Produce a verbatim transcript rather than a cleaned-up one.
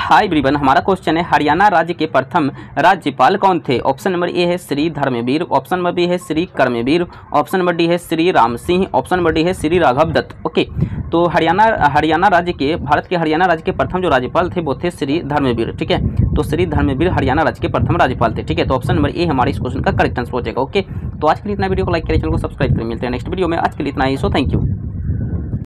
Hi everyone, हमारा question है हरियाणा राज्य के प्रथम राज्यपाल कौन थे। ऑप्शन नंबर ए है Shri Dharmvir, option number B है Shri Karmvir, option number D है Shri Ram Singh, option number D है श्री राघव दत्त। ओके, तो हरियाणा हरियाणा राज्य के भारत के हरियाणा राज्य के प्रथम जो राज्यपाल थे वो थे श्री धर्मवीर। ठीक है, तो श्री धर्मवीर हरियाणा राज्य के प्रथम राज्यपाल थे। ठीक है, तो ऑप्शन नंबर ए हमारे इस क्वेश्चन का करेक्ट आंसर हो जाएगा। ओके, तो आज के लिए इतना, वीडियो को लाइक करें, चैनल को सब्सक्राइब करें। मिलते हैं नेक्स्ट वीडियो में। आज के लिए इतना ही, सो थैंक यू।